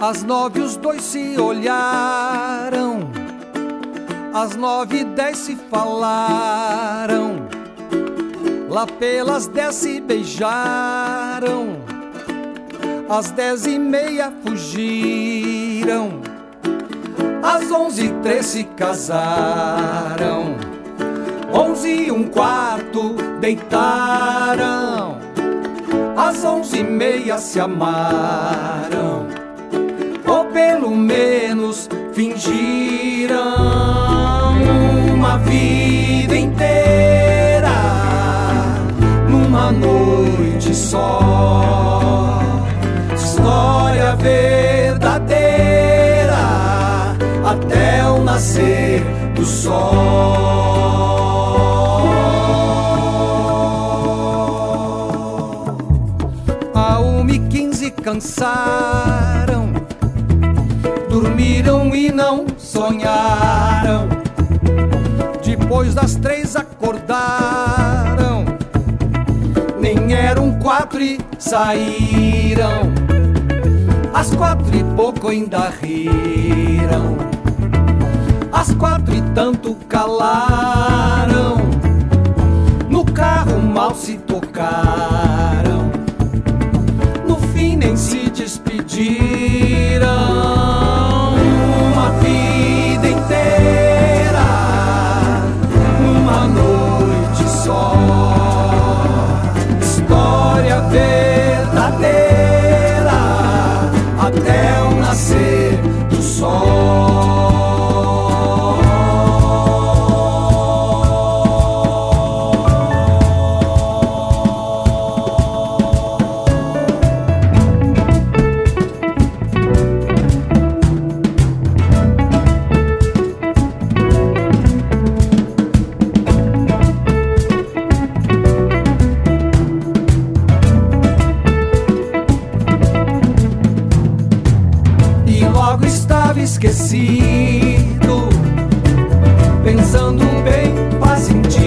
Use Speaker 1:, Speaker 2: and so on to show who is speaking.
Speaker 1: Às 9 os dois se olharam, às 9:10 se falaram, lá pelas 10 se beijaram, às 10:30 fugiram, às 11:03 se casaram, 11:15 deitaram, às 11:30 se amaram, ou pelo menos fingiram uma vida inteira numa noite só. História verdadeira até o nascer do sol. À 1:15 cansaram, dormiram e não sonharam. Depois das 3 acordaram, nem eram 4 e saíram. Às 4:pouco ainda riram, às 4 e tanto calaram. No carro mal se tocaram, no fim nem se despediram. Uma vida inteira numa noite só. História verdadeira até o nascer do sol. Esquecido, pensando bem, faz sentido.